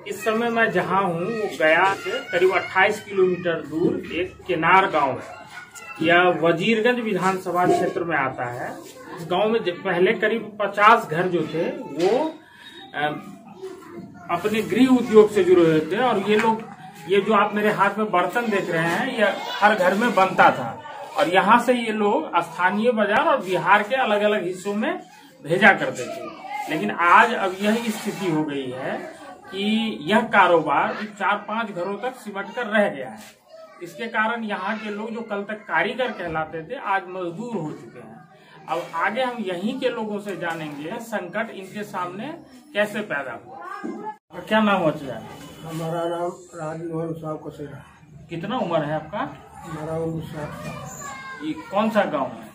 इस समय मैं जहाँ हूँ वो गया से करीब 28 किलोमीटर दूर एक केनार गांव है। यह वजीरगंज विधानसभा क्षेत्र में आता है। इस गांव में पहले करीब 50 घर जो थे वो अपने गृह उद्योग से जुड़े हुए थे और ये लोग, ये जो आप मेरे हाथ में बर्तन देख रहे हैं, ये हर घर में बनता था और यहाँ से ये लोग स्थानीय बाजार और बिहार के अलग अलग हिस्सों में भेजा करते थे। लेकिन आज अब यही स्थिति हो गई है कि यह कारोबार 4-5 घरों तक सिमट कर रह गया है। इसके कारण यहाँ के लोग जो कल तक कारीगर कहलाते थे आज मजदूर हो चुके हैं। अब आगे हम यहीं के लोगों से जानेंगे संकट इनके सामने कैसे पैदा हुआ। क्या नाम हो चुका है? हमारा नाम राजमोहन साहब कसेरा। कितना उम्र है आपका? हमारा उम्र 60 साल। ये कौन सा गांव है?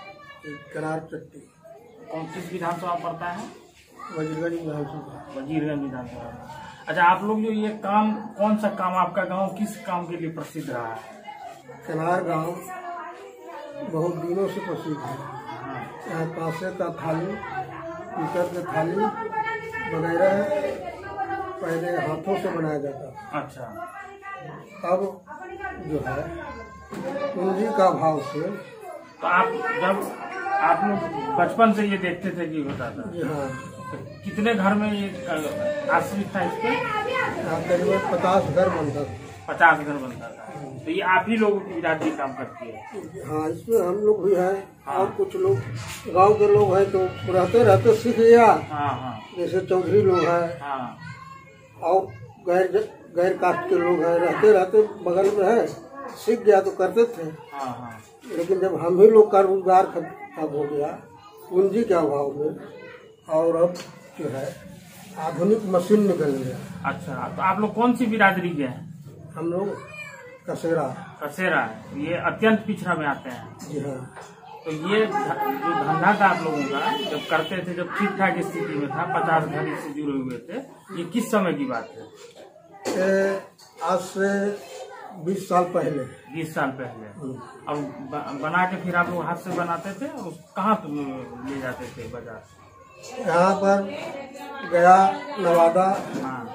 केनार चट्टी। कौन किस विधानसभा पड़ता है? वजीरगंज विधानसभा। वजीरगंज विधानसभा। अच्छा, आप लोग जो ये काम, कौन सा काम, आपका गांव किस काम के लिए प्रसिद्ध रहा है? केनार गांव बहुत दिनों से प्रसिद्ध है। यहाँ कांसे का थाली, पीतल के थाली वगैरह पहले हाथों से बनाया जाता था। अच्छा। अब जो है पूंजी का भाव से। तो आप जब आप लोग बचपन से ये देखते थे कि होता था? जी हाँ। तो कितने घर में ये आश्रित था इस पे? करीबन 50 घर बनता था। 50 घर बनता था। तो ये आप ही लोगों की बिरादरी काम करती है? हाँ, इसमें हम लोग भी हैं। हाँ। और कुछ लोग गांव के लोग हैं तो रहते रहते सीख गया। हाँ हाँ। जैसे चौधरी लोग हैं। हाँ। और गैर कास्ट के लोग हैं, रहते रहते बगल में है, सीख गया तो करते थे। हाँ हाँ। लेकिन जब हम ही लोग का रोजगार खत्म हो गया पूंजी के अभाव में, और अब जो है आधुनिक मशीन निकल गया। अच्छा, तो आप लोग कौन सी बिरादरी के हैं? हम लोग कसेरा। कसेरा है, ये अत्यंत पिछड़ा में आते हैं। जी हाँ। तो ये जो धंधा था आप लोगों का, जब करते थे, जब ठीक ठाक स्थिति में था, 50 घर इससे जुड़े हुए थे, ये किस समय की बात है? आज से 20 साल पहले। 20 साल पहले। और बना के फिर आप लोग हाथ से बनाते थे और कहाँ ले जाते थे बाजार? यहाँ पर गया, नवादा, हाँ।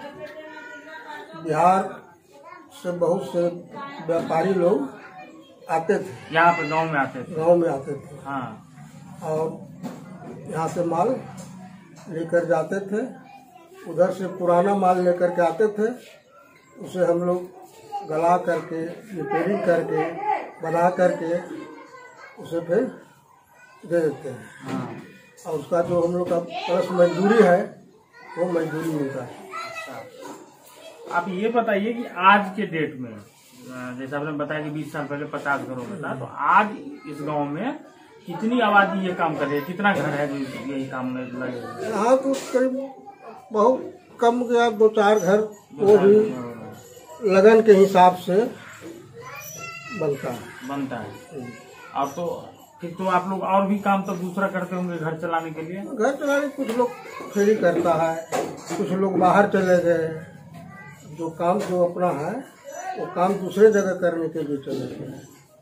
बिहार से बहुत से व्यापारी लोग आते थे। यहाँ पे गांव में आते थे? गांव में आते थे। हाँ। और यहाँ से माल लेकर जाते थे, उधर से पुराना माल लेकर के आते थे, उसे हम लोग गला करके, रिपेयरिंग करके, बना करके उसे फिर दे देते हैं। हाँ। और उसका जो हम लोग का प्लस मजदूरी है वो मजदूरी मिलता है। अच्छा। आप ये बताइए कि आज के डेट में, जैसे आपने बताया कि 20 साल पहले 50 घरों में था, तो आज इस गांव में कितनी आबादी ये काम कर रही है? कितना घर है जो यही काम में लगे हुए हैं? यहाँ तो करीब बहुत कम गया, 2-4 घर, वो भी लगन के हिसाब से बनता है। अब तो फिर तो आप लोग और भी काम तो दूसरा करते होंगे घर चलाने के लिए? घर चलाने कुछ लोग फेरी करता है, कुछ लोग बाहर चले गए, जो काम जो अपना है वो काम दूसरे जगह करने के लिए चले गए।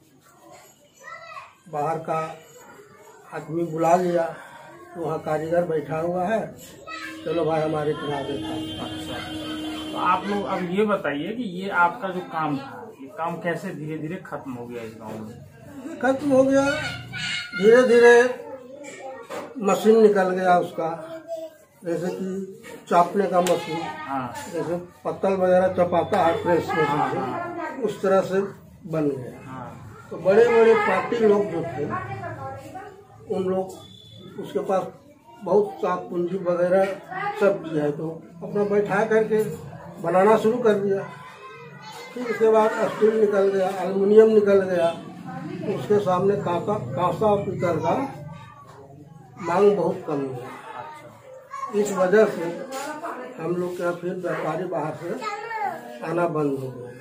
बाहर का आदमी बुला लिया तो वहाँ कारीगर बैठा हुआ है, चलो भाई हमारे किनारे था। अच्छा, तो आप लोग अब ये बताइए कि ये आपका जो काम था, ये काम कैसे धीरे धीरे खत्म हो गया इस गांव में? खत्म हो गया, धीरे धीरे मशीन निकल गया उसका, जैसे कि चापने का मशीन। हाँ। जैसे पत्तल वगैरह चपाता है प्रेस में। हाँ। उस तरह से बन गया। हाँ। तो बड़े बड़े पार्टी लोग जो थे उन लोग, उसके पास बहुत सा पूंजी वगैरह सब है, तो अपना बैठा करके बनाना शुरू कर दिया। फिर उसके बाद स्टील निकल गया, एल्युमिनियम निकल गया, उसके सामने कांसा और पीतल का मांग बहुत कम हुआ। इस वजह से हम लोग के यहाँ फिर व्यापारी बाहर से आना बंद हो गए।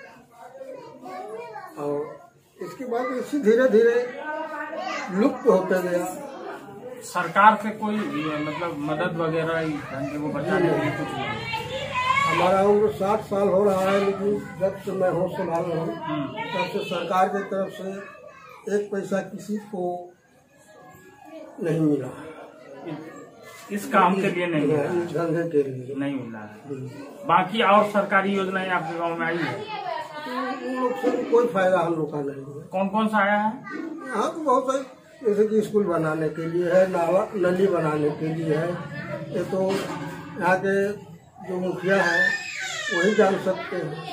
और इसके बाद इसी धीरे धीरे लुप्त होते गया। सरकार से कोई मतलब मदद वगैरह धंधे को बचाने के लिए कुछ नहीं? हमारा उम्र 60 साल हो रहा है, लेकिन जब से मैं होश संभाल रहा हूँ तब से सरकार की तरफ से 1 पैसा किसी को नहीं मिला। इस काम के लिए नहीं मिल रहा है, इस धंधे के लिए नहीं मिल रहा है। बाकी और सरकारी योजनाएं आपके गांव में आई है? उन लोग से कोई फायदा हम लोग का नहीं है। कौन कौन सा आया है? यहाँ तो बहुत सारे, जैसे कि स्कूल बनाने के लिए है, नली बनाने के लिए है। ये तो यहाँ के जो मुखिया है वही जान सकते हैं।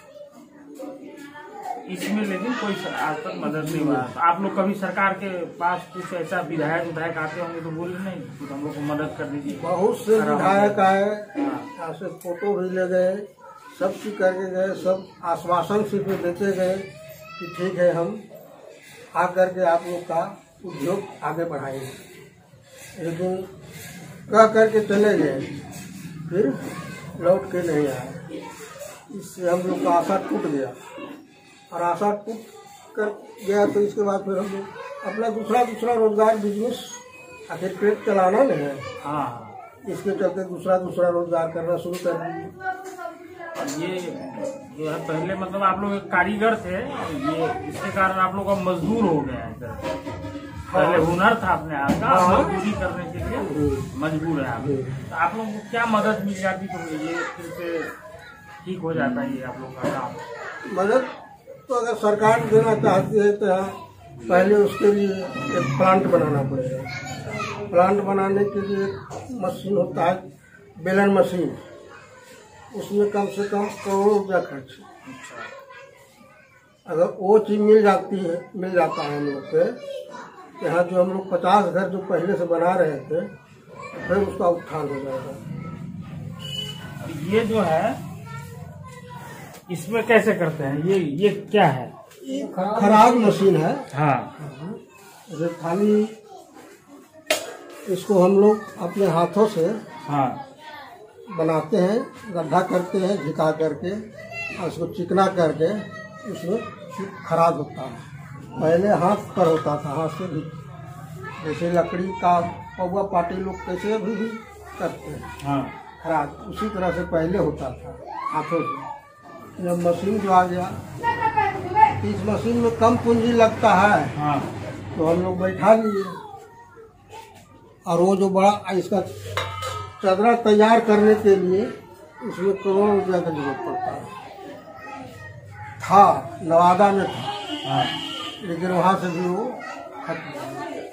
इसमें लेकिन कोई आज तक मदद नहीं हुआ। तो आप लोग कभी सरकार के पास कुछ ऐसा विधायक आते होंगे तो बोले नहीं कुछ हम लोग को मदद कर दीजिए? बहुत से विधायक आए, यहाँ से फोटो भी ले गए, सब चीज करके गए, सब आश्वासन सिर्फ देते गए कि ठीक है हम आ करके आप लोग का उद्योग आगे बढ़ाएंगे, लेकिन कह करके चले गए, फिर लौट के नहीं आए। इससे हम लोग का आशा टूट गया, और आशा टूट कर गया तो इसके बाद फिर हम लोग अपना दूसरा रोजगार, बिजनेस, आखिर पेट चलाना नहीं है। हाँ, इसके चलते दूसरा रोजगार करना शुरू कर दिए। और ये जो है पहले मतलब आप लोग एक कारीगर थे, ये इसके कारण आप लोग का मजदूर हो गया है। पहले हुनर था अपने हाथ का, मजदूरी करने के लिए मजबूर है आप। तो आप लोग को क्या मदद मिल जाती तो ये फिर से ठीक हो जाता है ये आप लोग का काम? मदद तो अगर सरकार देना चाहती है तो यहाँ पहले उसके लिए एक प्लांट बनाना पड़ेगा। प्लांट बनाने के लिए एक मशीन होता है, बेलन मशीन, उसमें कम से कम करोड़ों रुपया खर्च। अगर वो चीज मिल जाता है हम लोग के यहाँ, जो हम लोग 50 घर जो पहले से बना रहे थे, फिर उसका उत्थान हो जाएगा। ये जो है इसमें कैसे करते हैं? ये क्या है? ये खराद मशीन है। हाँ, जैसे खाली इसको हम लोग अपने हाथों से हाँ बनाते हैं, गड्ढा करते हैं झिका करके, और उसको चिकना करके उसमें खराद होता है। पहले हाथ पर होता था, हाथ से भी, जैसे लकड़ी का पौवा पाटी लोग कैसे अभी भी करते हैं। हाँ, खराद उसी तरह से पहले होता था हाथों से। जब मशीन जो आ गया, इस मशीन में कम पूंजी लगता है। हाँ, तो हम लोग बैठा लिए, और वो जो बड़ा इसका चदरा तैयार करने के लिए उसमें करोड़ों रुपया का जरूरत पड़ता है। था नवादा में था, हाँ, लेकिन वहाँ से भी वो खत्म हो गया।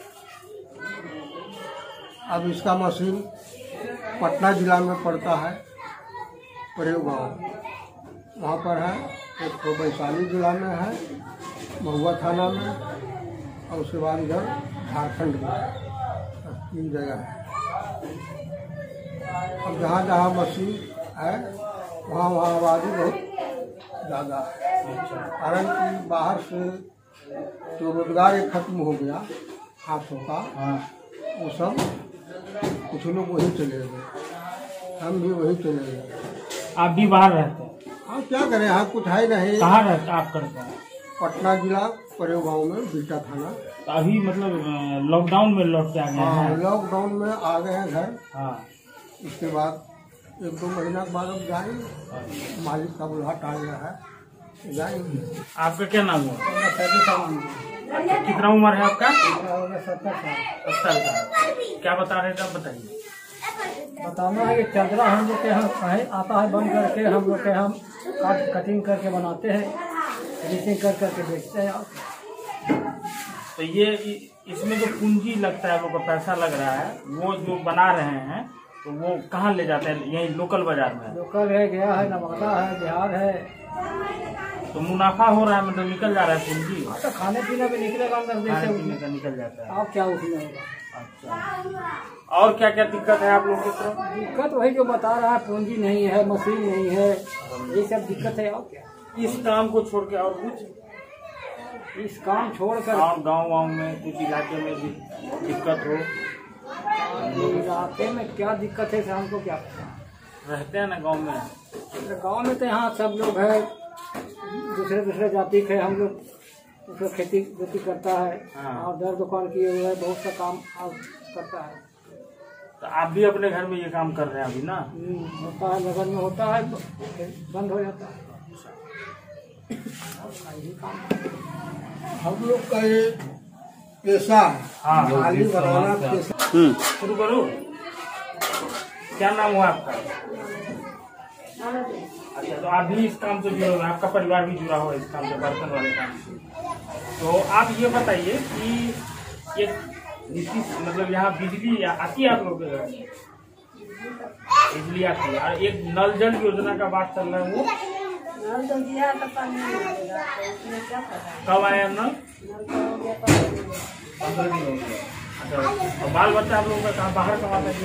अब इसका मशीन पटना जिला में पड़ता है, परेव गाँव वहाँ पर है। एक तो वैशाली जिला में है, महुआ थाना में, और उसके बाद इधर झारखंड में, 3 जगह है। अब जहाँ जहाँ मशीन है वहाँ आबादी बहुत ज़्यादा है, कारण कि बाहर से जो रोजगार एक खत्म हो गया हाथों का, वो सब कुछ लोग वहीं चले गए, हम भी वहीं चले गए। आप भी बाहर रहते हैं? हाँ, क्या करें, यहाँ कुछ है नहीं। कहाँ रहते आप करते हैं? पटना जिला परेव गाँव में, बीटा थाना। तो अभी मतलब लॉकडाउन में लौट के आ गए हैं? हाँ, लॉकडाउन में आ गए हैं घर। हाँ, इसके बाद 1-2 महीना के बाद अब जाएंगे, मालिक का बुलाहट आ गया है, जाएंगे। आपका क्या नाम है? कितना उम्र है आपका? 70 साल। 70 साल। क्या बता रहे थे आप, बताइए। बताना है कि चदरा हम लोग के यहाँ आता है बन करके, हम लोग के हम कटिंग करके बनाते हैं, फिनिशिंग कर करके बेचते हैं। तो ये इसमें जो पूंजी लगता है, लोगों का पैसा लग रहा है, वो जो बना रहे हैं तो वो कहाँ ले जाते हैं? यही लोकल बाजार में? लोकल है, गया है, नवादा है, बिहार है। तो मुनाफा हो रहा है, मतलब निकल जा रहा है पूंजी? तो खाने पीने में निकलेगा अंदर, खाने पीने का निकल जाता है। आप क्या उसमें होगा? अच्छा, और क्या क्या दिक्कत है आप लोगों की तरफ? दिक्कत वही जो बता रहा है, पूंजी नहीं है, मशीन नहीं है, ये सब दिक्कत है। और क्या इस काम को छोड़ के और कुछ? इस काम छोड़कर और गाँव में कुछ इलाके में भी दिक्कत हो? इलाके में क्या दिक्कत है हमको क्या पता। रहते हैं ना गाँव में? गाँव में तो यहाँ सब लोग है, दूसरे जाति के, हम लोग उसको खेती वेती करता है। हाँ। और दर दुकान किए हुए है, बहुत सा काम करता है। तो आप भी अपने घर में ये काम कर रहे हैं अभी ना? होता है, लगन में होता है, बंद हो जाता है। हम लोग का ये पेशा है। हाँ, थाली बनाना पेशा। शुरू करो। क्या नाम हुआ आपका? अच्छा, तो आप भी इस काम से जुड़े हुए, आपका परिवार भी जुड़ा हुआ है इस काम से, बर्तन वाले काम से। तो आप ये बताइए कि ये मतलब यहाँ बिजली आती है आप लोग के घर में? बिजली आती है, और एक नल जल योजना का बात चल रहा है, वो नल तो दिया तो पानी नहीं आएगा, तो उसमें क्या पता? कब आया नल? नल तो हो गया 15 दिन। 15 दिन हो गए। अच्छा, और बाल बच्चा आप लोगों का कहाँ बाहर कमाता है?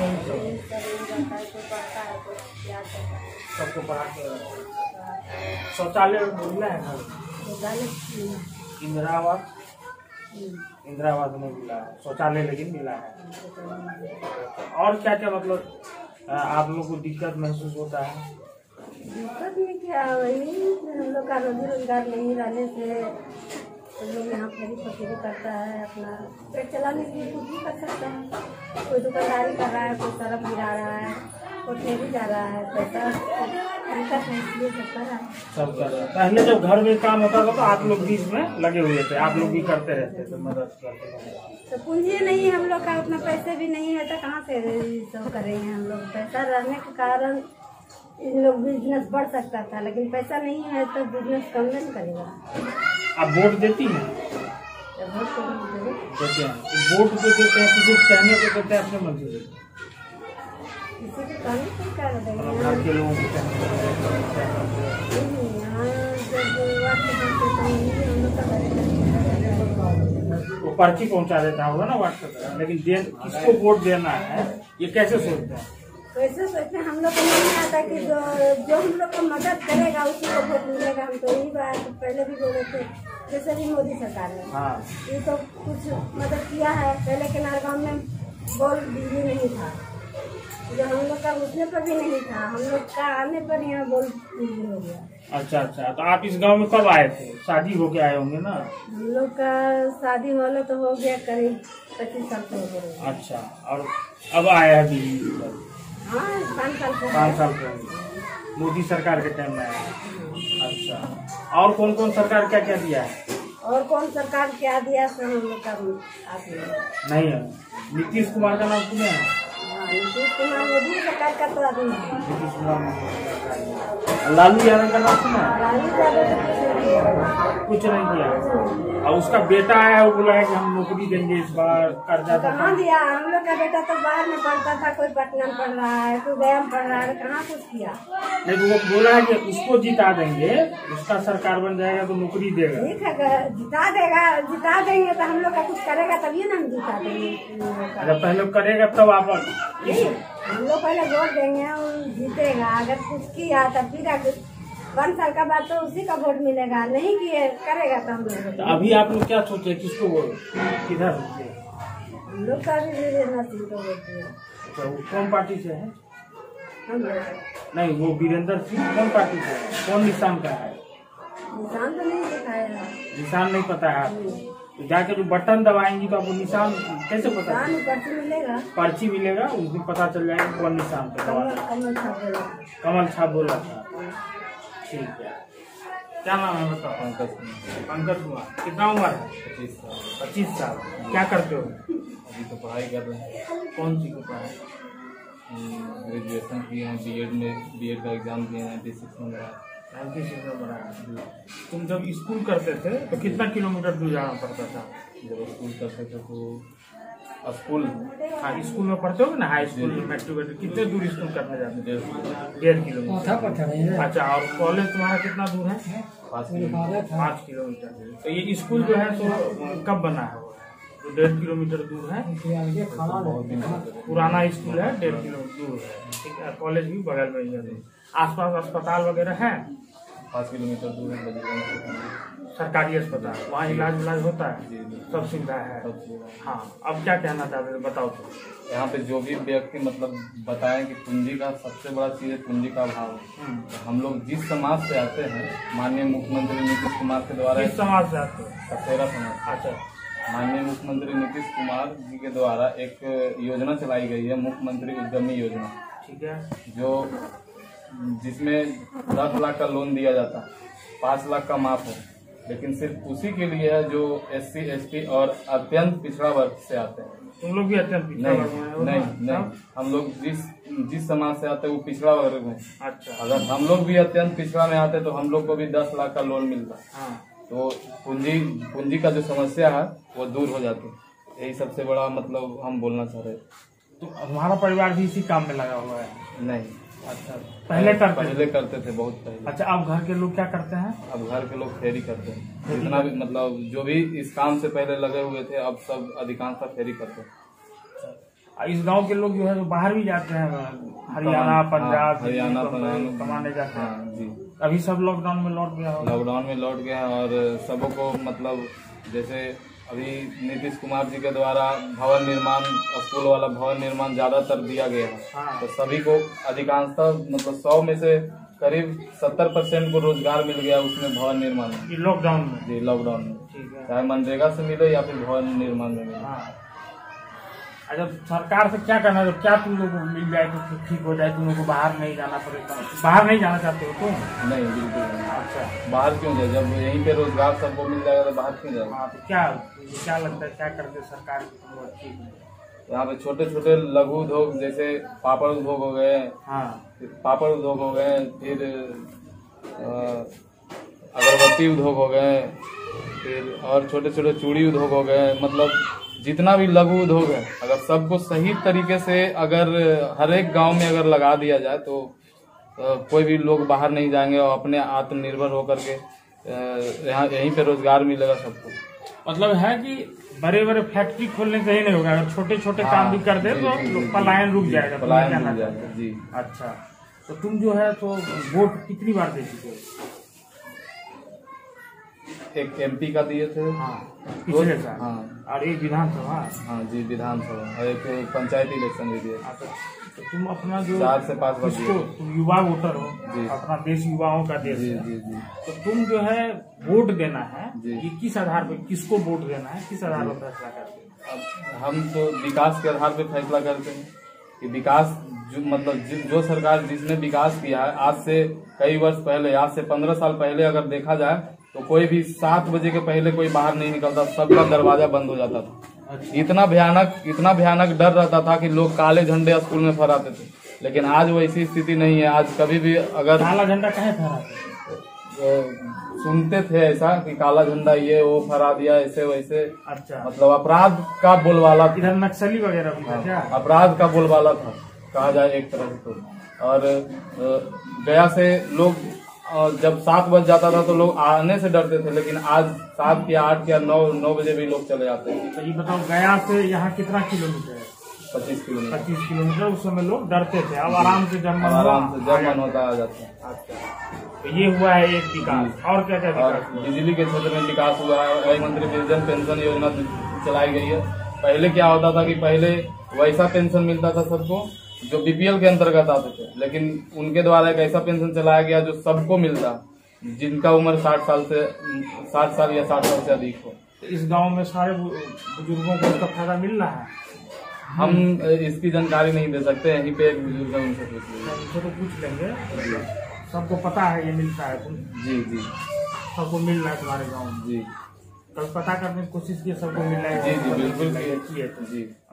सबको पढ़ा के। शौचालय मिला है घर? इंदिरा आवास नहीं मिला है, शौचालय लेकिन मिला है। और क्या क्या मतलब आप लोग को दिक्कत महसूस होता है? दिक्कत में क्या, वही हम लोग का रोजी रोजगार नहीं रहने से तो लोग यहाँ फेरी फकीरी करता है, अपना पेट चलाने के लिए कुछ भी कर सकता है। कोई दुकानदारी कर रहा है, कोई सड़क गिरा रहा है, कोई फेरी जा रहा है, पैसा दिक्कत है इसलिए सब कर रहा है। सब कर रहा है। पहले जब घर में काम होता था तो आप लोग बीच में लगे हुए थे, आप लोग भी करते रहते थे, मदद करते थे। तो पूंजी नहीं हम लोग का, उतना पैसे भी नहीं है तो कहाँ से सब करेंगे हम लोग। पैसा रहने के कारण इन लोग बिजनेस बढ़ सकता था, लेकिन पैसा नहीं है तो बिजनेस कम नहीं करेगा। आप वोट देती हैं? वोट को देते हैं। वोट जो देते हैं किसी कहने को देते हैं, अपने मन से देते हैं? किसी को कहने को क्या और देंगे? घर के लोगों को कहने को यहाँ जब वार्ड के हम लोग का वो पर्ची पहुंचा देता होगा ना व्हाट्सएप, लेकिन किसको वोट देना है ये कैसे सोचते हैं? कैसे सोचते हैं, हम लोग को नहीं आता कि जो हम लोग को मदद करेगा उसी को वोट मिलेगा। हम तो यही बात पहले भी बोले थे, जैसे भी मोदी सरकार ने ये तो कुछ मदद किया है। पहले के नारगांव में बॉल बिजली नहीं था, जो हम लोग का उठने पर भी नहीं था, हम लोग का आने पर यहाँ बॉल बिजली हो गया। अच्छा, तो आप इस गांव में कब आए थे? शादी होके आए होंगे ना? हम लोग का शादी वाला तो हो गया करीब 25 साल से हो गया। अच्छा, और अब आया है बिजली? हाँ, 5 साल पहले मोदी सरकार के टाइम में आया। अच्छा, और कौन कौन सरकार क्या क्या दिया है? और कौन सरकार क्या दिया सो हम लोग का नहीं है। नीतीश कुमार का नाम सुने हैं? नीतीश कुमार मोदी सरकार का तो आदमी है। नीतीश कुमार। लालू यादव का नाम सुना है? लालू यादव कुछ नहीं किया। और उसका बेटा आया, वो बोला है कि हम नौकरी देंगे इस बार, कर्जा कहाँ दिया? हम लोग का बेटा तो बाहर में पढ़ता था, कोई पटना में पढ़ रहा है, कोई गया में पढ़ रहा है, कहाँ कुछ किया। नहीं, तो वो बोला है कि उसको जिता देंगे, उसका सरकार बन जाएगा तो नौकरी देगा। ठीक है, जिता देंगे तो हम लोग का कुछ करेगा तभी ना हम जिता देंगे। अगर पहले करेगा तब आप हम लोग पहले वोट देंगे, जीतेगा। अगर कुछ किया तब फिर 1 साल का बाद तो उसी का वोट मिलेगा, नहीं किए करेगा तो हम लोग। तो अभी आप लोग क्या सोचे, किसको वोट, किधर सोचे? हम लोग का भी वीरेंद्र सिंह को वोट दिया। तो वो कौन पार्टी से है? हम लोग नहीं, वो वीरेंद्र सिंह कौन पार्टी से है, कौन निशान का है? निशान तो नहीं दिखाया, निशान नहीं पता है आपको? तो जाके जो बटन दबाएंगी तो आपको निशान कैसे पता? पर्ची मिलेगा, पर्ची मिलेगा, उस दिन पता चल जाएगा कौन निशान पे दबाना। कमल छाप बोला था। ठीक है, क्या नाम है बताओ? पंकज कुमार। कितना उम्र है? 25 साल। क्या करते हो? अभी तो पढ़ाई कर रहे हैं। कौन सी पढ़ाई? ग्रेजुएशन किए हैं, बीएड का एग्जाम दिए हैं, 96 नंबर आया। तुम जब स्कूल करते थे तो कितना किलोमीटर दूर जाना पड़ता था? जब स्कूल करते थे तो स्कूल में पढ़ते हो ना, हाई स्कूल में मैट्रिक, कितने दूर स्कूल करने जाते थे? 1.5 किलोमीटर। अच्छा, और कॉलेज तुम्हारा कितना दूर है? 5 किलोमीटर। 5 किलोमीटर। तो ये स्कूल जो है तो कब बना है? तो 1.5 किलोमीटर दूर है। पुराना स्कूल है, 1.5 किलोमीटर दूर है। ठीक है, कॉलेज भी बगल में ही है। आसपास अस्पताल वगैरह है? 5 किलोमीटर दूर है बजरंग सरकारी अस्पताल, वहाँ इलाज होता है, सब सुविधा है। हाँ, अब क्या कहना चाहते हैं बताओ। तो यहाँ पे जो भी व्यक्ति मतलब बताएं कि पूंजी का सबसे बड़ा चीज है पूंजी का अभाव। तो हम लोग जिस समाज से आते हैं, माननीय मुख्यमंत्री नीतीश कुमार के द्वारा, किस समाज से आते हैं? कसेरा समाज। अच्छा, माननीय मुख्यमंत्री नीतीश कुमार जी के द्वारा एक योजना चलाई गई है, मुख्यमंत्री उद्यमी योजना। ठीक है, जो जिसमें 10 लाख का लोन दिया जाता है, 5 लाख का माफ है। लेकिन सिर्फ उसी के लिए है जो SC ST और अत्यंत पिछड़ा वर्ग से आते हैं। तुम लोग भी अत्यंत पिछड़ा वर्ग में हो? नहीं, हम लोग जिस समाज से आते हैं वो पिछड़ा वर्ग में। अच्छा, अगर हम लोग भी अत्यंत पिछड़ा में आते तो हम लोग को भी 10 लाख का लोन मिलता। हाँ। तो पूंजी का जो समस्या है वो दूर हो जाती। यही सबसे बड़ा मतलब हम बोलना चाह रहे। तो हमारा परिवार भी इसी काम में लगा हुआ है? नहीं। अच्छा, पहले करते थे बहुत पहले। अच्छा, अब घर के लोग क्या करते हैं? अब घर के लोग फेरी करते हैं। जितना भी मतलब जो भी इस काम से पहले लगे हुए थे अब सब अधिकांशतः फेरी करते हैं। इस गांव के लोग जो है बाहर भी जाते हैं, हरियाणा, पंजाब, हरियाणा कमाने जाते हैं। हाँ जी। अभी सब लॉकडाउन में लौट गया होगा? लॉकडाउन में लौट गए हैं और सबों को मतलब जैसे अभी नीतीश कुमार जी के द्वारा भवन निर्माण, स्कूल वाला भवन निर्माण ज्यादातर दिया गया है। हाँ। तो सभी को अधिकांशतः मतलब 100 में से करीब 70% को रोजगार मिल गया उसमें भवन निर्माण में। लॉकडाउन में? जी, लॉकडाउन में। ठीक है। चाहे मनरेगा से मिले या फिर भवन निर्माण में मिले। हाँ। अच्छा, सरकार से क्या करना है? क्या तुम लोग को मिल जाए तो ठीक हो जाए, तुम लोग को बाहर नहीं जाना पड़ेगा? बाहर नहीं जाना चाहते हो तुम? नहीं, बिल्कुल नहीं। अच्छा, बाहर क्यों जाए? जब यहीं पे रोजगार सबको मिल जाएगा तो बाहर क्यों जाएगा? हाँ। तो क्या लगता है क्या करते सरकार की? यहाँ पे छोटे छोटे लघु उद्योग जैसे पापड़ उद्योग हो गए। हाँ। पापड़ उद्योग हो गए, फिर अगरबत्ती उद्योग हो गए, फिर और छोटे छोटे चूड़ी उद्योग हो गए। मतलब जितना भी लघु उद्योग है अगर सबको सही तरीके से अगर हर एक गांव में अगर लगा दिया जाए तो कोई भी लोग बाहर नहीं जाएंगे और अपने आत्मनिर्भर होकर के यहाँ यहीं पे रोजगार मिलेगा सबको। मतलब है कि बड़े बड़े फैक्ट्री खोलने से ही नहीं होगा, अगर छोटे छोटे काम भी कर दे तो पलायन रुक जाएगा। पलायन रुक जाएगा जी। अच्छा, तो तुम जो है तो वोट कितनी बार दे चुके हो? एक MP का दिए थे। हाँ, पिछले साल। हाँ। और एक विधानसभा? हाँ जी, विधानसभा और एक पंचायती इलेक्शन भी दिए। तो तुम अपना जो 4 से 5 बार तुम युवा वोटर हो जी। अपना देश युवाओं का देश जी है। जी जी। तो तुम जो है वोट देना है जी। ये किस आधार पे, किसको वोट देना है, किस आधार पर फैसला करते हैं? अब हम तो विकास के आधार पे फैसला करते हैं कि विकास जो सरकार जिसने विकास किया है आज से कई वर्ष पहले, आज से 15 साल पहले अगर देखा जाए तो कोई भी 7 बजे के पहले कोई बाहर नहीं निकलता, सबका दरवाजा बंद हो जाता था। इतना भयानक डर रहता था कि लोग काले झंडे स्कूल में फहराते थे। लेकिन आज वैसी स्थिति नहीं है। आज कभी भी अगर काला झंडा कहे फहराते सुनते थे ऐसा कि काला झंडा ये वो फहरा दिया ऐसे वैसे। अच्छा, मतलब अपराध का बोलबाला था। इधर नक्सली वगैरह भी था क्या? अपराध का बोलबाला था कहा जाए एक तरह से तो। और गया से लोग जब 7 बज जाता था तो लोग आने से डरते थे, लेकिन आज 7 या 8 या 9 बजे भी लोग चले जाते हैं। तो ये बताओ गया से यहाँ कितना किलोमीटर है? 25 किलोमीटर। 25 किलोमीटर। उस समय लोग डरते थे, अब आराम से जब मन होता आ जाता है। अच्छा, तो ये हुआ है एक विकास। और क्या क्या और विकास? बिजली के क्षेत्र में विकास हुआ है। मुख्यमंत्री वृद्धजन पेंशन योजना चलाई गई है। पहले क्या होता था कि पहले वैसा पेंशन मिलता था सबको जो BPL के अंतर्गत आते थे, लेकिन उनके द्वारा एक ऐसा पेंशन चलाया गया जो सबको मिलता, जिनका उम्र 60 साल या 60 साल से अधिक हो। तो इस गांव में सारे बुजुर्गों को इसका फायदा मिल रहा है? हम इसकी जानकारी नहीं दे सकते। यहीं पे एक बुजुर्ग है, उनसे पूछ लेंगे। उनसे तो पूछ लेंगे। सबको पता है ये मिलता है? जी जी, सबको मिल रहा है तुम्हारे गाँव में? जी। कल पता करने की कोशिश की सबको मिल रहा है? जी जी, बिल्कुल की है। जी।